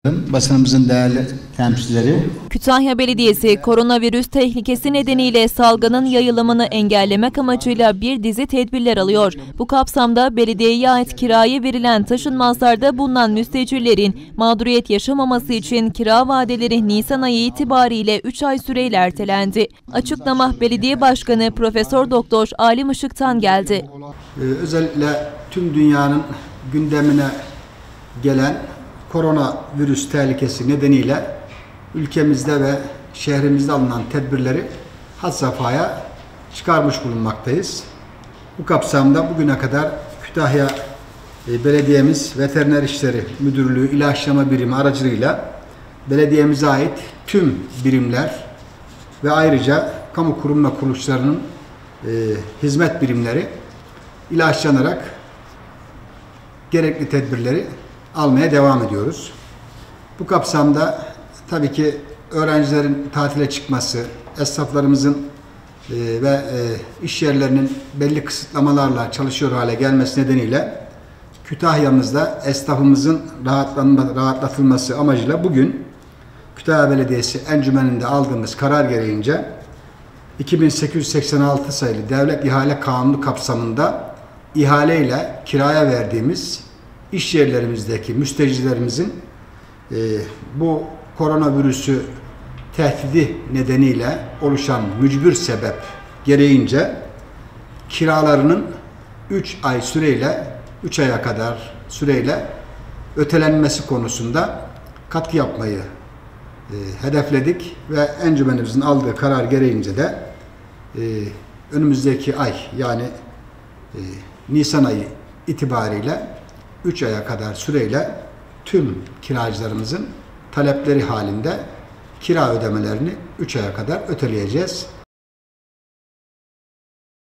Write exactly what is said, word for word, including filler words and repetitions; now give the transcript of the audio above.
Basınımızın değerli temsilcileri. Kütahya Belediyesi koronavirüs tehlikesi nedeniyle salgının yayılımını engellemek amacıyla bir dizi tedbirler alıyor. Bu kapsamda belediyeye ait kiraya verilen taşınmazlarda bulunan müstecirlerin mağduriyet yaşamaması için kira vadeleri Nisan ayı itibariyle üç ay süreyle ertelendi. Açıklama Belediye Başkanı Profesör Doktor Alim Işık'tan geldi. Ee, özellikle tüm dünyanın gündemine gelen koronavirüs tehlikesi nedeniyle ülkemizde ve şehrimizde alınan tedbirleri had safhaya çıkarmış bulunmaktayız. Bu kapsamda bugüne kadar Kütahya Belediyemiz Veteriner İşleri Müdürlüğü İlaçlama Birimi aracılığıyla belediyemize ait tüm birimler ve ayrıca kamu kurum ve kuruluşlarının e, hizmet birimleri ilaçlanarak gerekli tedbirleri almaya devam ediyoruz. Bu kapsamda tabii ki öğrencilerin tatile çıkması, esnaflarımızın e, ve e, iş yerlerinin belli kısıtlamalarla çalışıyor hale gelmesi nedeniyle Kütahya'mızda esnafımızın rahatlatılması amacıyla bugün Kütahya Belediyesi Encümeni'nde aldığımız karar gereğince iki bin sekiz yüz seksen altı sayılı Devlet İhale Kanunu kapsamında ihaleyle kiraya verdiğimiz iş yerlerimizdeki müstecirlerimizin e, bu koronavirüsü tehdidi nedeniyle oluşan mücbir sebep gereğince kiralarının üç ay süreyle üç aya kadar süreyle ötelenmesi konusunda katkı yapmayı e, hedefledik ve encümenimizin aldığı karar gereğince de e, önümüzdeki ay yani e, Nisan ayı itibariyle üç aya kadar süreyle tüm kiracılarımızın talepleri halinde kira ödemelerini üç aya kadar öteleyeceğiz.